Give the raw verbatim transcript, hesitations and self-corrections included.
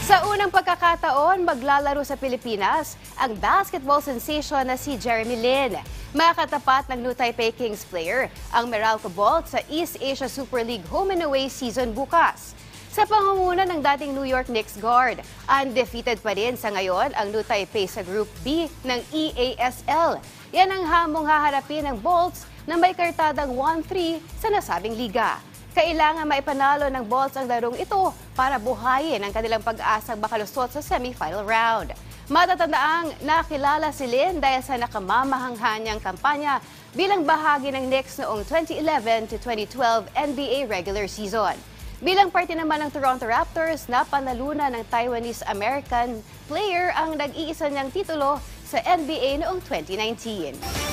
Sa unang pagkakataon, maglalaro sa Pilipinas ang basketball sensation na si Jeremy Lin. Makatapat ng New Taipei Kings player ang Meralco Bolts sa East Asia Super League home and away season bukas. Sa pangunguna ng dating New York Knicks guard, undefeated pa rin sa ngayon ang New Taipei sa Group B ng E A S L. Yan ang hamong haharapin ng Bolts na may kartadang one three sa nasabing liga. Kailangan maipanalo ng Bolts ang larong ito para buhayin ang kanilang pag-asang makalusot sa semifinal round. Matatandaang nakilala si Lin dahil sa nakamamahanghan niyang kampanya bilang bahagi ng Knicks noong twenty eleven to twenty twelve N B A regular season. Bilang parte naman ng Toronto Raptors, napanalunan ng Taiwanese-American player ang nag-iisa niyang titulo sa N B A noong twenty nineteen.